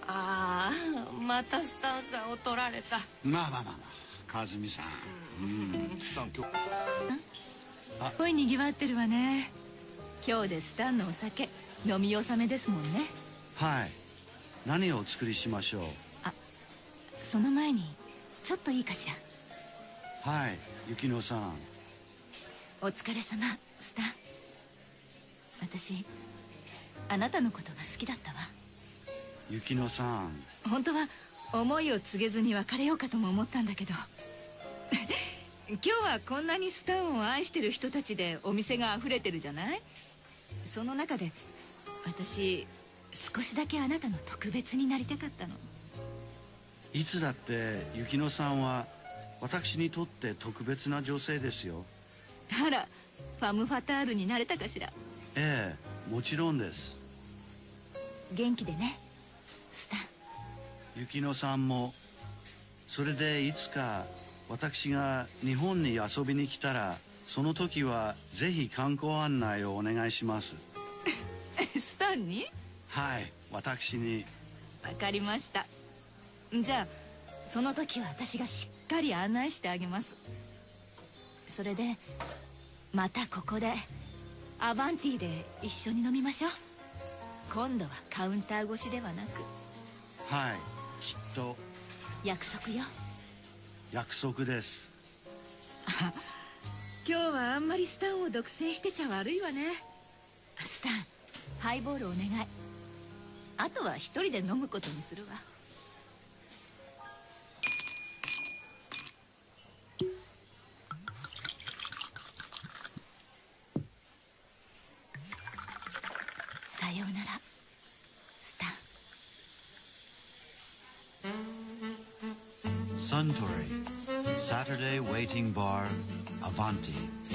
ああ、またスタンさんを取られた。 まあまあまあまあ、和美さん。スタン今日。 すごい賑わってるわね。今日でスタンのお酒飲み納めですもんね。 はい。何をお作りしましょう。 その前にちょっといいかしら。 はい、雪乃さん。 お疲れ様、スタン。私あなたのことが好きだったわ。 雪乃さん。 本当は思いを告げずに別れようかとも思ったんだけど今日はこんなにスタンを愛してる人たちでお店が溢れてるじゃない。その中で私少しだけあなたの特別になりたかったの。 いつだって雪乃さんは私にとって特別な女性ですよ。 あら、ファム・ファタールになれたかしら。 ええ、もちろんです。 元気でね、スタン。 雪乃さんも。それでいつか私が日本に遊びに来たら、その時はぜひ観光案内をお願いしますスタンに？ はい、私に。 わかりました。じゃあその時は私がしっかり案内してあげます。それでまたここでアバンティで一緒に飲みましょう。今度はカウンター越しではなく。 はい、きっと。 約束よ。 約束です。 今日はあんまりスタンを独占してちゃ悪いわね。スタン、ハイボールお願い。あとは一人で飲むことにするわ。さようなら、スタン。 Suntory Saturday Waiting Bar Avanti。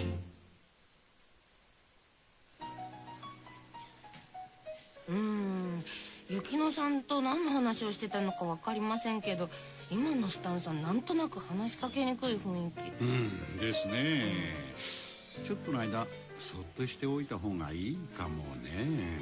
雪乃さんと何の話をしてたのか分かりませんけど、今のスタンさんなんとなく話しかけにくい雰囲気。 ですね。ちょっとの間そっとしておいた方がいいかもね。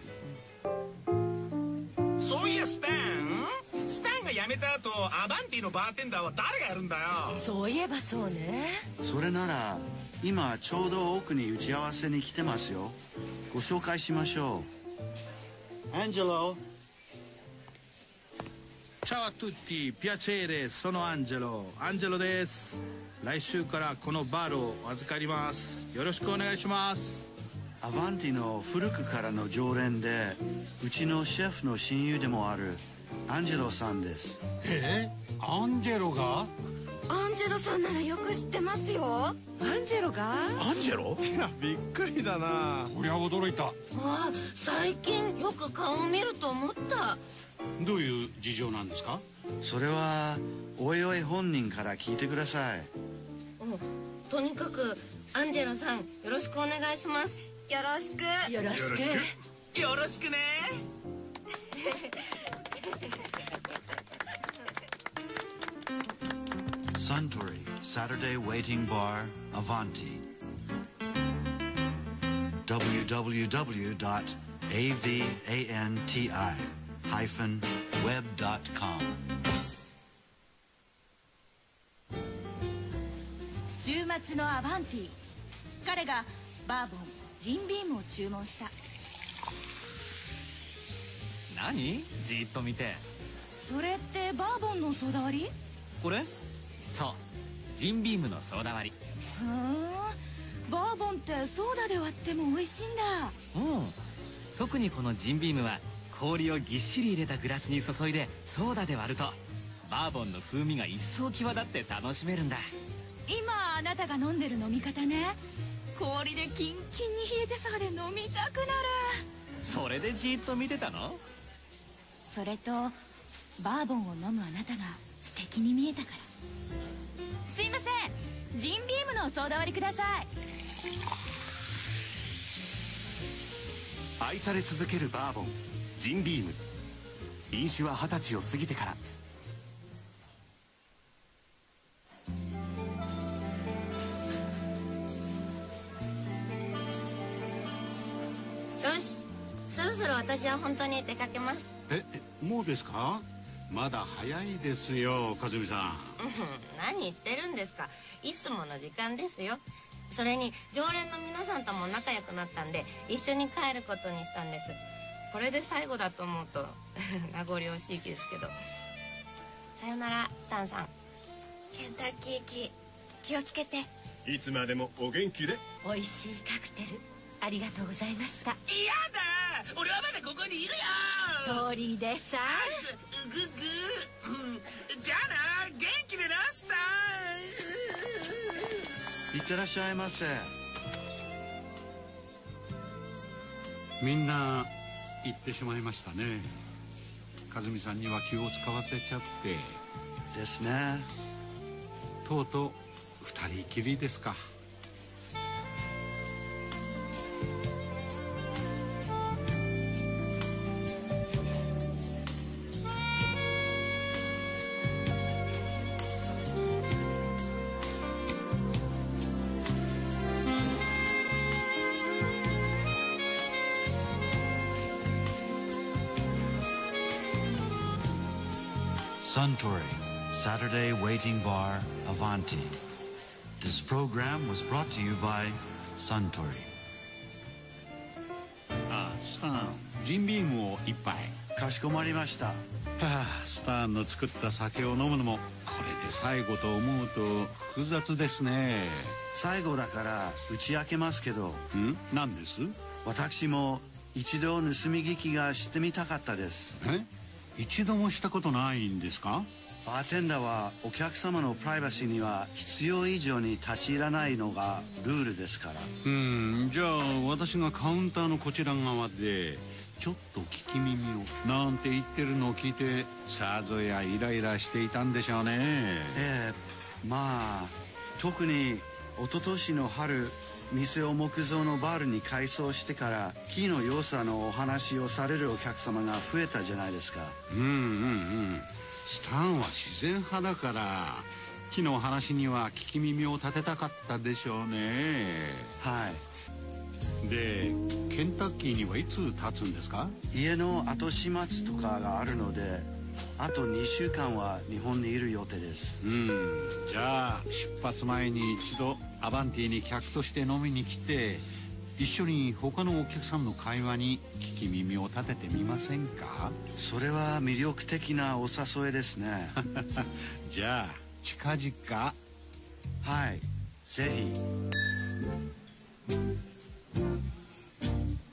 そういやスタンが辞めた後、アバンティのバーテンダーは誰がやるんだよ。 そういえばそうね。 それなら今ちょうど奥に打ち合わせに来てますよ。ご紹介しましょう。アンジェロ。 Ciao a tutti, piacere, sono Angelo. Angelo です。来週からこのバーを預かります。よろしくお願いします。 アバンティの古くからの常連で、うちのシェフの親友でもあるアンジェロさんです。 アンジェロが？ アンジェロさんならよく知ってますよ。 アンジェロが？ アンジェロ？いや、びっくりだな。 こりゃ驚いた。 最近よく顔を見ると思った。 どういう事情なんですか？ それはおいおい本人から聞いてください。 とにかくアンジェロさん、よろしくお願いします。 よろしく。 よろしく。 よろしくね。 Suntory Saturday Waiting Bar Avanti。 www.avanti-web.com。 週末のアバンティ。彼がバーボン、ジンビームを注文した。 何？じーっと見て。 それってバーボンのソーダ割り？ これ？そう、ジンビームのソーダ割り。 バーボンってソーダで割っても美味しいんだ。 特にこのジンビームは氷をぎっしり入れたグラスに注いでソーダで割ると、バーボンの風味が一層際立って楽しめるんだ。 今あなたが飲んでる飲み方ね。氷でキンキンに冷えてそうで飲みたくなる。 それでじーっと見てたの？ それとバーボンを飲むあなたが素敵に見えたから。すいません、ジンビームのソーダ割りください。 愛され続けるバーボン、ジンビーム。飲酒は20歳を過ぎてから。 よし、そろそろ私は本当に出かけます。 もうですか？まだ早いですよ、和美さん。 何言ってるんですか。いつもの時間ですよ。それに常連の皆さんとも仲良くなったんで一緒に帰ることにしたんです。これで最後だと思うと名残惜しいですけど。さよならスタンさん。 ケンタッキー機気をつけて。 いつまでもお元気で。 美味しいカクテルありがとうございました。 やだ、俺はまだここにいるよ。 通りでさ。 ぐじゃあな、元気でなスタいってらっしゃいませ。 みんな行ってしまいましたね。和美さんには気を使わせちゃってですね。 とうとう二人きりですか。 Suntory, Saturday Waiting Bar, Avanti. This program was brought to you by Suntory. スターン、ジンビームを一杯。 かしこまりました。 スターンの作った酒を飲むのもこれで最後と思うと複雑ですね。 最後だから打ち明けますけど。 何です？ 私も一度盗み聞きがしてみたかったです。 一度もしたことないんですか？ バーテンダーはお客様のプライバシーには必要以上に立ち入らないのがルールですから。 じゃあ私がカウンターのこちら側でちょっと聞き耳をなんて言ってるのを聞いてさぞやイライラしていたんでしょうね。 まあ特に一昨年の春、店を木造のバールに改装してから木の良さのお話をされるお客様が増えたじゃないですか。 スタンは自然派だから木の話には聞き耳を立てたかったでしょうね。でケンタッキーにはいつ立つんですか？ 家の後始末とかがあるのであと2週間は日本にいる予定です。 じゃあ出発前に一度アバンティに客として飲みに来て一緒に他のお客さんの会話に聞き耳を立ててみませんか？ それは魅力的なお誘いですね。 じゃあ近々。 はい、ぜひ。